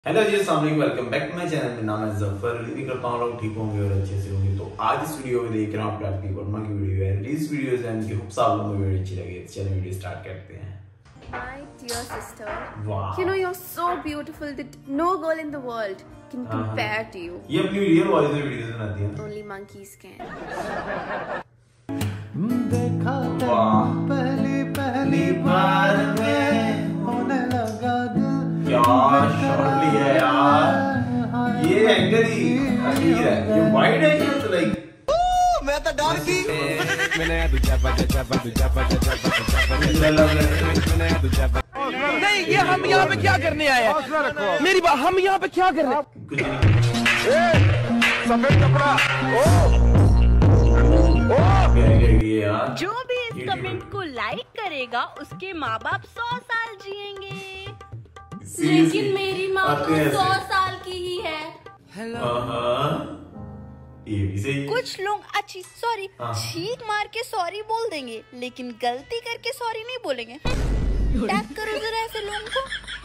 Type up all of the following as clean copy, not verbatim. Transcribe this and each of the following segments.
Hello जी, अस्सलाम वालेकुम, welcome back to my channel. मेरा नाम है जफर। उम्मीद करता हूँ लोग ठीक होंगे और अच्छे से होंगे। तो आज इस वीडियो में देख रहा हूँ आपकी वर्मा की वीडियो है। इस वीडियो से इनकी खूब साल लोगों को वीडियो अच्छी लगी। चलिए वीडियो स्टार्ट करते हैं। My dear sister, wow. You know you're so beautiful that no girl in the world can compare to you. ये अपनी रियल वॉइस में वीडियोस बनाती है। Only monkeys can. देखा पहली बार में होने लगा दिल। क्या शॉट लिया है यार। ये एंगल ही अमीर है। ये वाइड है ये तो लाइक मैं तो डर गई। नहीं, ये हम यहाँ पे क्या करने आए हैं? मेरी बात, हम यहाँ पे क्या कर रहे हैं? कुछ नहीं। सफेद कपड़ा। यार जो भी इस कमेंट को लाइक करेगा उसके माँ बाप 100 साल जिएंगे। लेकिन मेरी माँ तो 100 साल की ही है। ये भी सही है। कुछ लोग अच्छी सॉरी छींक मार के सॉरी बोल देंगे, लेकिन गलती करके सॉरी नहीं बोलेंगे। टैग करो जरा ऐसे लोगों को।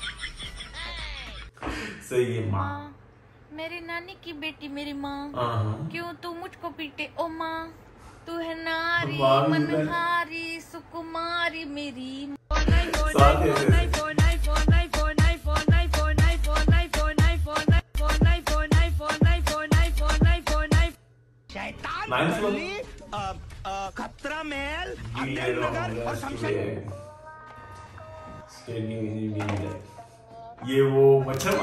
सही है माँ। मेरी नानी की बेटी मेरी माँ, क्यों तू मुझको पीटे ओ माँ? तू है नारी मनहारी सुकुमारी मेरी। खतरा महल ये वो मच्छर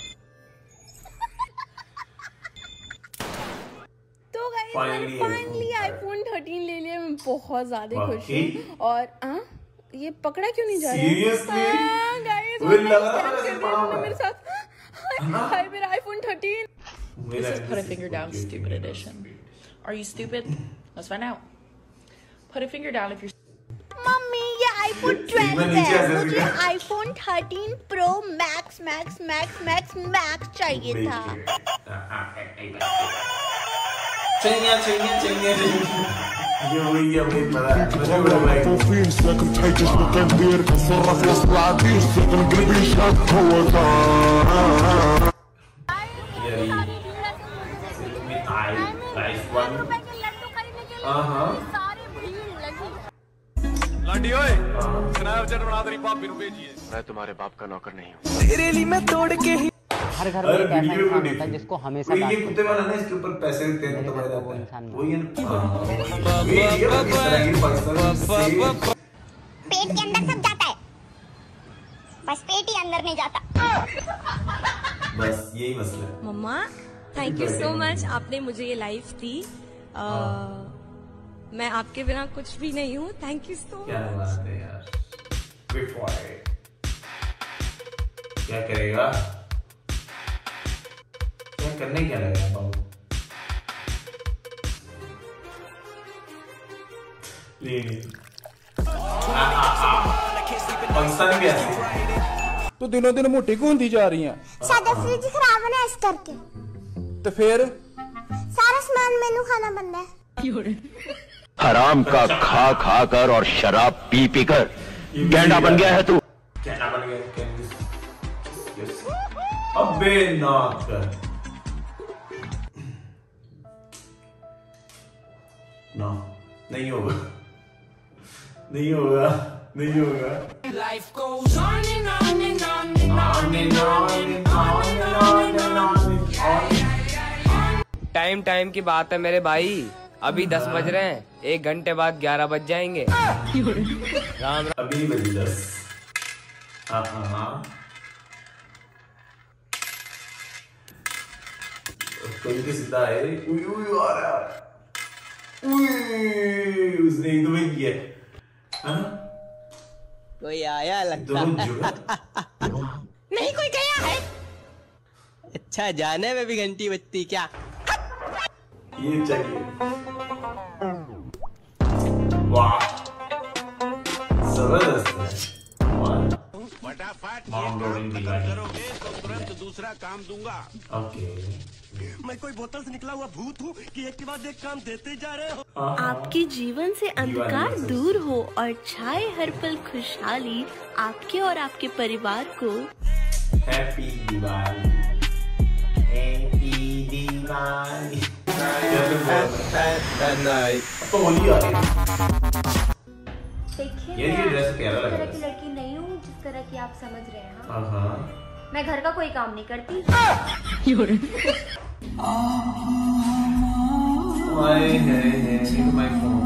तो गाइस मैंने फाइनली आईफोन 13 ले लिया। मैं बहुत ज्यादा खुश हूँ। और ये पकड़ा क्यों नहीं जा रहा है? Seriously? गाइस मेरे साथ। हाय मेरा iPhone 13। Just put a finger down, stupid edition. Are you stupid? Let's find out. Put a finger down if you're. मम्मी ये आईफोन 12 है, मुझे iPhone 13 pro max max max max max चाहिए था। चाहिए ये वही अपनी मुझे बड़ा भाई लाडी ओए, स्नैपचैट बना तेरी भाभी ਨੂੰ भेजिए। मैं तुम्हारे बाप का नौकर नहीं हूँ। तेरे लिए मैं तोड़ के ही। हर घर में एक ऐसा इंसान होता है जिसको हमेशा ये कुत्ते वाला ना, इसके ऊपर पैसे देते हैं तो भाई जाता है वही है ना। पेट के अंदर सब जाता है, बस पेट ही अंदर नहीं जाता। बस यही मसला है। मम्मा थैंक यू सो मच, आपने मुझे ये लाइफ दी। मैं आपके बिना कुछ भी नहीं हूँ। Thank you so much. क्या बात है यार। क्या करेगा, क्या करने क्या लगेगा बाबू? पाकिस्तानी भी ऐसे तो दिनों दिन मोटी क्यों होती जा रही हैं? सादा फ्रिज खराब है ना इस करके। तो फिर सारा सामान मेनू खाना बनना है। हराम का खा खा कर और शराब पी पी कर गैंडा बन गया है तू। गैंडा बन गया। अबे नाक ना, नहीं होगा, नहीं होगा, नहीं होगा। Life goes on and on and on and on। Time की बात है मेरे भाई। अभी 10 बज रहे हैं, 1 घंटे बाद 11 बज जाएंगे। राम अभी बजी 10। हाँ कोई भी सीधा है। आ रहा है। उसने एकदम ही किया। कोई आया लगता है। नहीं कोई गया है। अच्छा जाने में भी घंटी बजती क्या? ये चाहिए। वाह जबरदस्त है। फटाफट करोगे तो तुरंत दूसरा काम दूंगा। ओके। मैं कोई बोतल से निकला हुआ भूत हूँ कि एक के बाद एक काम देते जा रहे हो। आपके जीवन से अंधकार दूर हो और छाए हर पल खुशहाली आपके और आपके परिवार को। Happy Diwali, happy Diwali. तो होली आ रही है। देखिए ये ड्रेस प्यारा लग रहा है। मैं तरह की लड़की नहीं हूँ जिस तरह की आप समझ रहे हैं। हाँ। मैं घर का कोई काम नहीं करती। My phone.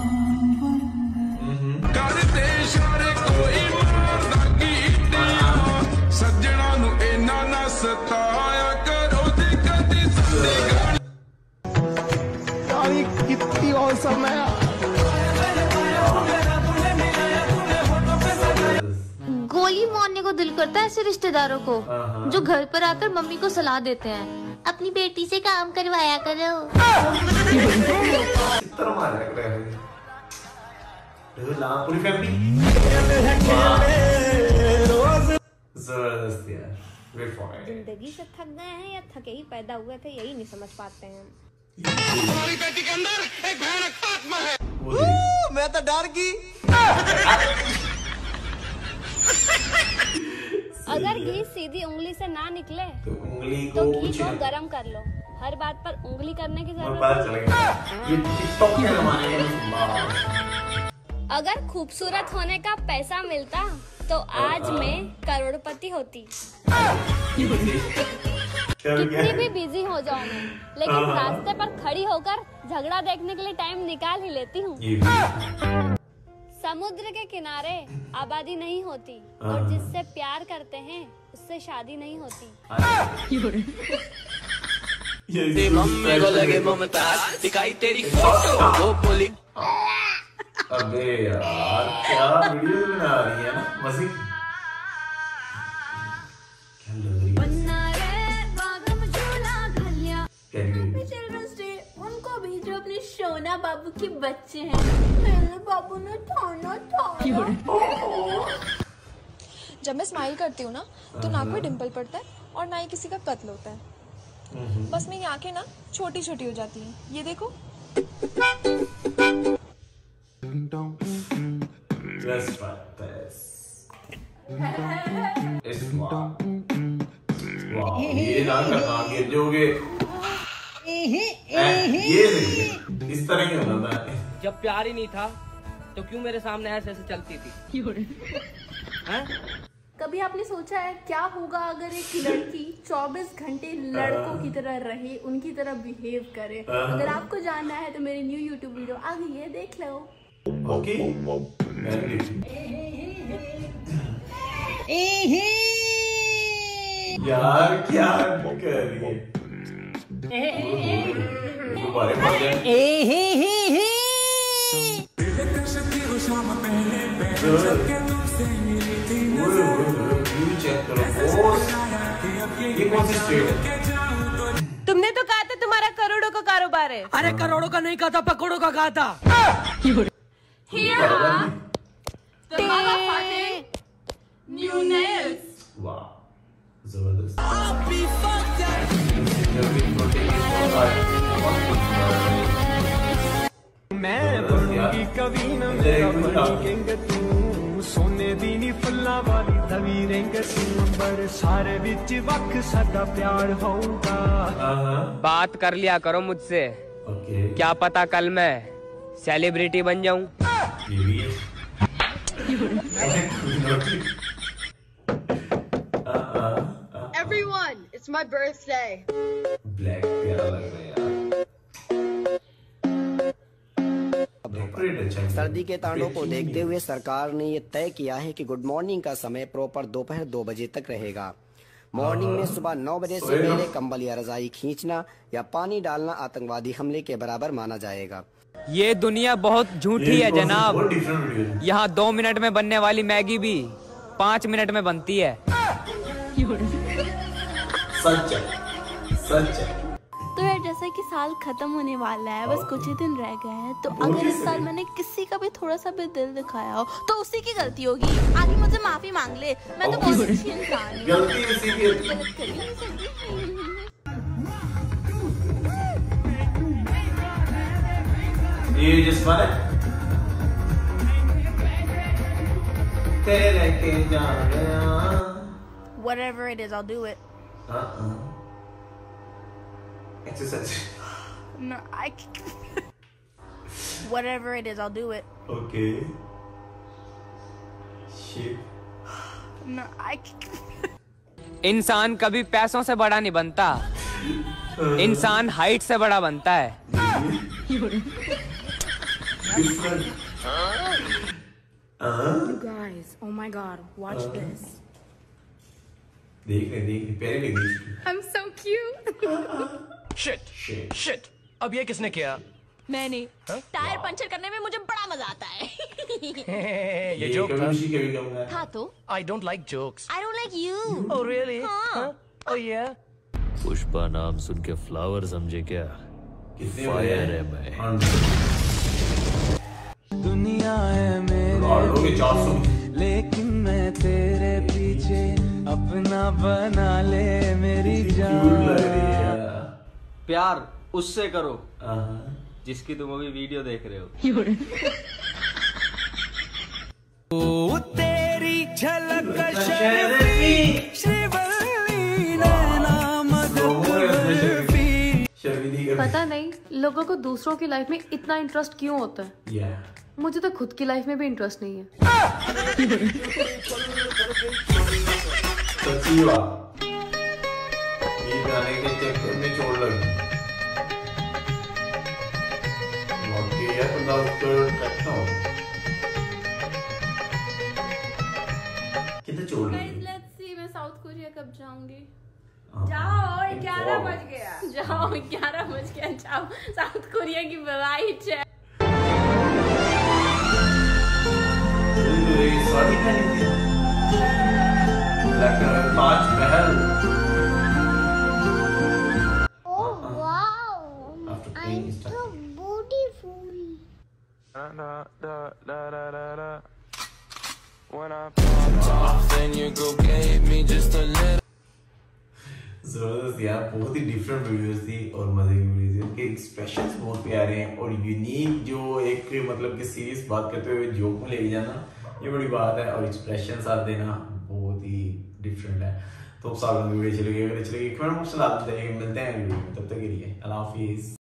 सज्जणा नु इना ना सताया करो कदी सारी कितनी औसम है। गोली मारने को दिल करता है ऐसे रिश्तेदारों को जो घर पर आकर मम्मी को सलाह देते हैं अपनी बेटी से काम करवाया करो। पूरी फैमिली जबरदस्त यार। जिंदगी से थक गए हैं या थके ही पैदा हुए थे, यही नहीं समझ पाते हैं। हमारी बेटी के अंदर एक भयानक आत्मा है। मैं तो डर गई। अगर घी सीधी उंगली से ना निकले तो घी को गरम कर लो। हर बात पर उंगली करने की जरूरत नहीं। अगर खूबसूरत होने का पैसा मिलता तो आज मैं करोड़पति होती। कितनी भी बिजी हो जाऊं मैं, लेकिन रास्ते पर खड़ी होकर झगड़ा देखने के लिए टाइम निकाल ही लेती हूँ। समुद्र के किनारे आबादी नहीं होती और जिससे प्यार करते हैं उससे शादी नहीं होती। मम्मी को लगे ममताज दिखाई तेरी फोटो वो बोली। अबे यार क्या वीडियो बना रही है ना मज़े की। क्या लग रही है। चिल्ड्रंस डे उनको भेजो अपने सोना बाबू के बच्चे हैं। मेरे बाबू ने ठाना था। जब मैं स्माइल करती हूँ ना तो नाक में डिम्पल पड़ता है और ना ही किसी का कत्ल होता है। बस मेरी आंखें ना छोटी छोटी हो जाती हैं। ये देखो। ये ना करना गिर जाओगे। ये इस तरह की होता था। जब प्यार ही नहीं था तो क्यों मेरे सामने ऐसे ऐसे चलती थी? कभी आपने सोचा है क्या होगा अगर एक लड़की 24 घंटे लड़कों की तरह रहे, उनकी तरह बिहेव करे? अगर आपको जानना है तो मेरी न्यू यूट्यूब वीडियो आ गई है, देख लो। ओके। यार क्या कर रही है? तुमने तो कहा था तुम्हारा करोड़ों का कारोबार है। अरे करोड़ों का नहीं कहा था, पकड़ों का कहा था। New nails. वाह जबरदस्त। मैं बनूंगी कभी न मेरा तू सोने दी नी फुल्ला वाली तवी रिंग अंबर सारे विच वक साडा प्यार होगा। बात कर लिया करो मुझसे। क्या पता कल मैं सेलिब्रिटी बन जाऊं। Everyone, it's my birthday. Black प्यारा लग रहा है यार। सर्दी के तांडव को देखते हुए सरकार ने ये तय किया है कि गुड मॉर्निंग का समय प्रॉपर दोपहर 2 बजे तक रहेगा। मॉर्निंग में सुबह 9 बजे से पहले कंबल या रजाई खींचना या पानी डालना आतंकवादी हमले के बराबर माना जाएगा। ये दुनिया बहुत झूठी है जनाब। यहाँ 2 मिनट में बनने वाली मैगी भी 5 मिनट में बनती है। सच है, सच है। तो यार जैसा कि साल खत्म होने वाला है, बस कुछ ही दिन रह गए हैं, तो अगर इस साल मैंने किसी का भी थोड़ा सा भी दिल दिखाया हो तो उसी की गलती होगी। आगे मुझे माफी मांग ले, मैं तो बहुत अच्छी इंसान हूँ। गलती उसी की है। ये जिस्म है तेरे के जानिया Whatever it is, I'll do it. Exercise. No, Whatever it is, I'll do it. Okay. Shit. No, इंसान कभी पैसों से बड़ा नहीं बनता, इंसान हाइट से बड़ा बनता है। You guys, oh my God, watch this. देख पहले देख। I'm so cute. Shit. अब ये किसने किया? मैंने। टायर पंचर करने में मुझे बड़ा मजा आता है। ये जोक था तो? I don't like jokes. I don't like you. Oh really? हाँ। Oh yeah. पुष्पा नाम सुन के फ्लावर समझे क्या? फायर है मैं। दुनिया है मेरे लेकिन मैं तेरे पीछे अपना बना ले मेरी जान। प्यार उससे करो जिसकी तुम अभी वीडियो देख रहे हो। ओ तेरी झलक शर्फी श्रीवल्ली नैना मधुबर्फी। पता नहीं लोगों को दूसरों की लाइफ में इतना इंटरेस्ट क्यों होता है। मुझे तो खुद की लाइफ में भी इंटरेस्ट नहीं है। सच्ची बात, ये गाने के चक्कर में चोट लगी। कितने चोट लगी? Let's see, मैं साउथ कोरिया कब जाऊंगी? जाओ, 11 बज गया। जाओ, 11 बज गया, जाओ। साउथ कोरिया की फ्लाइट है। सॉरी पहनी थी। Taj Mahal. Oh wow! I'm so beautiful. When I popped off, then you go gave me just a little. जबरदस्त यार, बहुत ही डिफरेंट वीडियोस थी और मजे की वीडियोस थी। उनके एक्सप्रेशंस बहुत प्यारे हैं और यूनिक, जो एक मतलब कि सीरियस बात करते हुए जोक में लेके जाना ये बड़ी बात है, और एक्सप्रेशन साथ देना बहुत ही डिफरेंट है। तो अब सालों की वीडियो चलेगी, अगर चलेगी कमेंट बॉक्स में मिलते हैं वीडियो में, तब तक के लिए अल्लाह हाफिज।